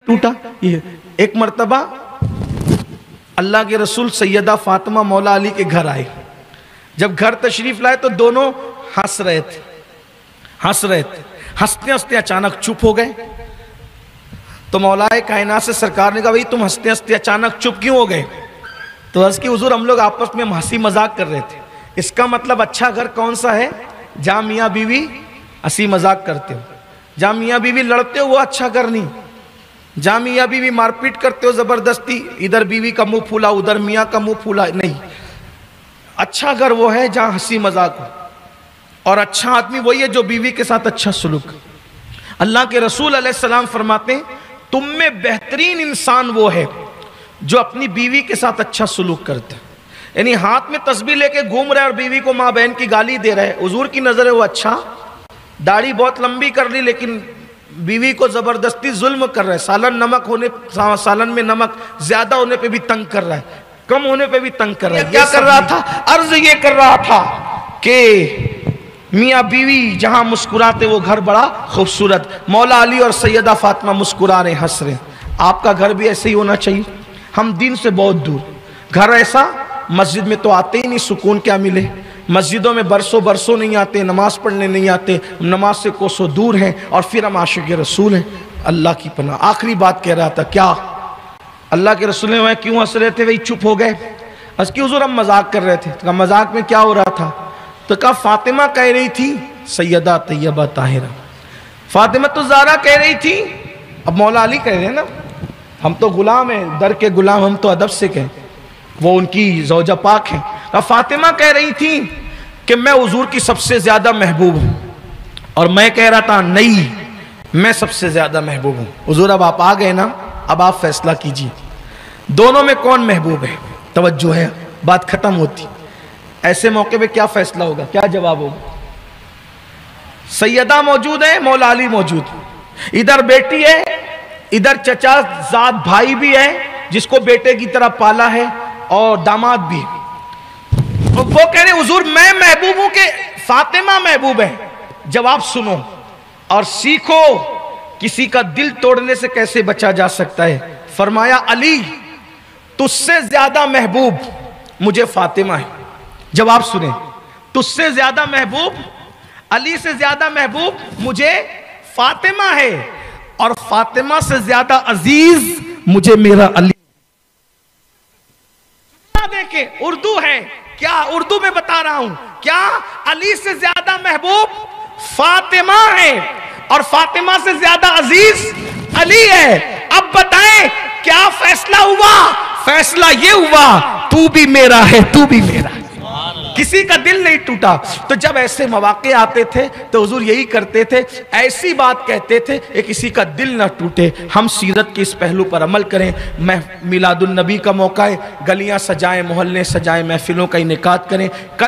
टूटा। ये एक मर्तबा अल्लाह के रसूल सैयदा फातिमा मौला अली के घर आए। जब घर तशरीफ लाए तो दोनों हंस रहे थे। हंसते हंसते अचानक चुप हो गए। तो मौलाए कायनात से सरकार ने कहा, भाई तुम हंसते हंसते अचानक चुप क्यों हो गए? तो अर्ज़ की, हुजूर हम लोग आपस में हंसी मजाक कर रहे थे। इसका मतलब अच्छा घर कौन सा है? जहाँ मियाँ बीवी हंसी मजाक करते हो। जहाँ मियाँ बीवी लड़ते हो वो अच्छा घर नहीं। जहाँ मियाँ बीवी मारपीट करते हो जबरदस्ती, इधर बीवी का मुंह फूला उधर मियाँ का मुंह फूला, नहीं। अच्छा घर वो है जहाँ हंसी मजाक हो। और अच्छा आदमी वही है जो बीवी के साथ अच्छा सुलूक। अल्लाह के रसूल अलैहिस्सलाम फरमाते हैं, तुम में बेहतरीन इंसान वो है जो अपनी बीवी के साथ अच्छा सुलूक करता है। यानी हाथ में तस्बीह लेके घूम रहा है और बीवी को माँ बहन की गाली दे रहा है, हुजूर की नजर है वो अच्छा। दाढ़ी बहुत लंबी कर ली लेकिन बीवी को जबरदस्ती जुल्म कर रहा है। सालन में नमक ज्यादा होने पे भी तंग कर रहा है, कम होने पे भी तंग कर रहा है। क्या कर रहा था? अर्ज ये कर रहा था कि मियाँ बीवी जहां मुस्कुराते वो घर बड़ा खूबसूरत। मौला अली और सैयदा फातिमा मुस्कुरा रहे, हंस रहे। आपका घर भी ऐसे ही होना चाहिए। हम दीन से बहुत दूर, घर ऐसा, मस्जिद में तो आते ही नहीं, सुकून क्या मिले। मस्जिदों में बरसों नहीं आते, नमाज पढ़ने नहीं आते, नमाज से कोसों दूर हैं और फिर हम आशिक़ रसूल हैं। अल्लाह की पनाह। आखिरी बात कह रहा था, क्या अल्लाह के रसूल ने क्यों हंस रहे थे? वही चुप हो गए। उसकी हुजूर हम मजाक कर रहे थे। तो मजाक में क्या हो रहा था? तो कहा फातिमा कह रही थी सैयदा तैयबा ताहिरा। फातिमा तो ज़ारा कह रही थी। अब मौला अली कह रहे हैं ना, हम तो गुलाम हैं, दर के गुलाम, हम तो अदब से कहें, वो उनकी ज़ौजा पाक है। अब फातिमा कह रही थी कि मैं हुजूर की सबसे ज्यादा महबूब हूं, और मैं कह रहा था नहीं, मैं सबसे ज्यादा महबूब हूं। हुजूर अब आप आ गए ना, अब आप फैसला कीजिए, दोनों में कौन महबूब है? तवज्जो है, बात खत्म होती। ऐसे मौके पे क्या फैसला होगा, क्या जवाब होगा? सैयदा मौजूद है, मौला अली मौजूद, इधर बेटी है, इधर चचा जात भाई भी है जिसको बेटे की तरह पाला है, और दामाद भी। वो कह रहे हुजूर मैं महबूब हूं कि फातिमा महबूब है? जवाब सुनो और सीखो किसी का दिल तोड़ने से कैसे बचा जा सकता है। फरमाया, अली तुझसे ज्यादा महबूब मुझे फातिमा है। जवाब सुने, तुझसे ज्यादा महबूब, अली से ज्यादा महबूब मुझे फातिमा है, और फातिमा से ज्यादा अजीज मुझे मेरा अली। देखे उर्दू है क्या? उर्दू में बता रहा हूं, क्या अली से ज्यादा महबूब फातिमा है और फातिमा से ज्यादा अजीज अली है। अब बताएं क्या फैसला हुआ? फैसला ये हुआ, तू भी मेरा है, तू भी मेरा है। किसी का दिल नहीं टूटा। तो जब ऐसे मौके आते थे तो हुजूर यही करते थे, ऐसी बात कहते थे कि किसी का दिल ना टूटे। हम सीरत के इस पहलू पर अमल करें। मिलादुन नबी का मौका है, गलियां सजाएं, मोहल्ले सजाएं, महफिलों का इनेकाद करें।